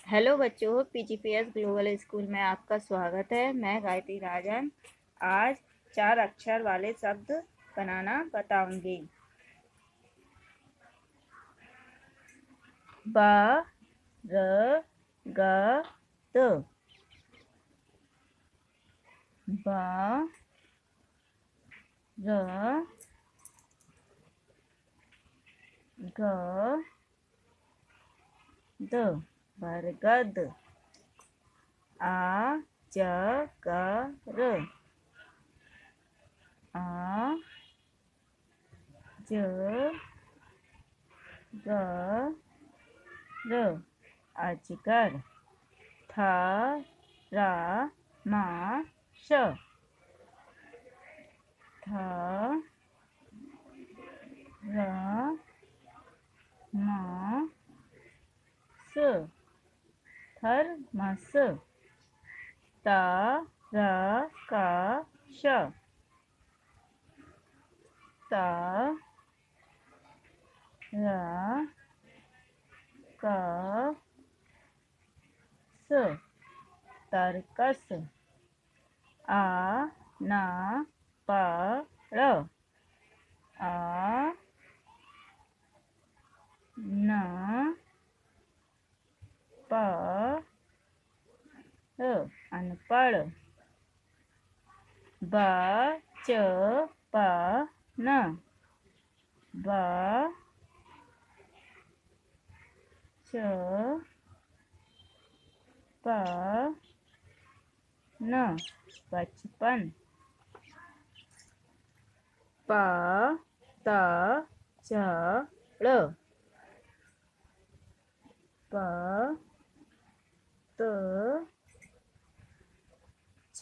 Hello बच्चों, पीजीपीएस global school में आपका स्वागत है। मैं गायत्री राजन आज 4 अक्षर वाले शब्द बनाना बताऊंगी। ब र ग त ब र ग द बरगद। आ ज ग र आ ज ग र अजगर। थ र म श थ र म स थर्मस। त र क श त र क स तरकस। आ न प र आ न प र अनपढ़। ब च प न ब च प न बचपन। प त च ड़ प त छ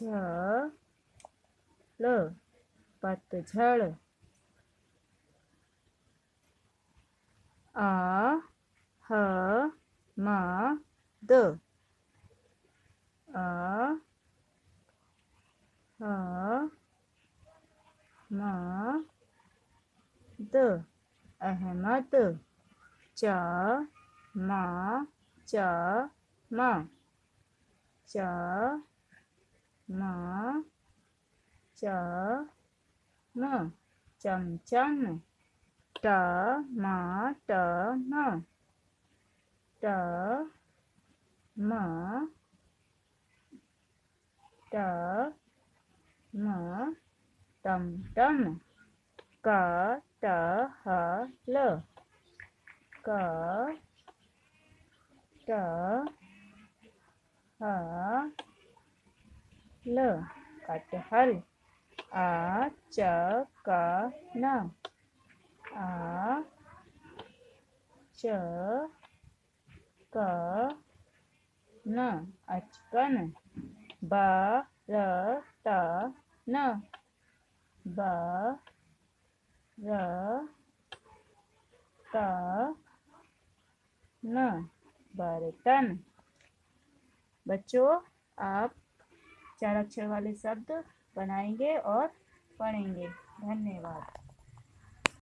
ड़ पतझड़। आ ह म द आ ह म द अहमद। च म च म च म च म चमचम। ट म ट म ट म ट म टमटम। क ट ह ल क ट ह ल कटहल। आ च क न आ च क न अचकन। ब र त न ब र त न बर्तन। बच्चों, आप 4 अक्षर वाले शब्द बनाएंगे और पढ़ेंगे। धन्यवाद।